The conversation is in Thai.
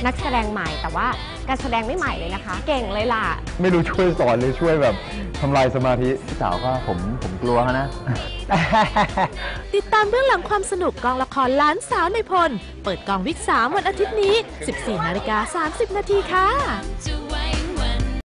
นักแสดงใหม่แต่ว่าการแสดงไม่ใหม่เลยนะคะเก่งเลยล่ะไม่รู้ช่วยสอนหรือช่วยแบบทำลายสมาธิพี่สาวก็ผมกลัวเขานะติดตามเบื้องหลังความสนุกกองละครล้านสาวในพลเปิดกองวิก3วันอาทิตย์นี้ 14:30 น.ค่ะ